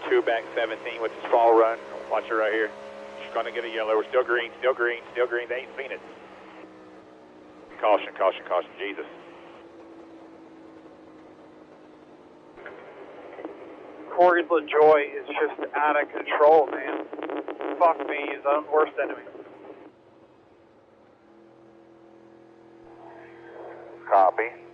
2 back 17 with the small run. Watch her right here. She's going to get a yellow. We're still green, still green, still green. They ain't seen it. Caution, caution, caution. Jesus. Corey's LaJoie is just out of control, man. Fuck me, he's our worst enemy. Copy.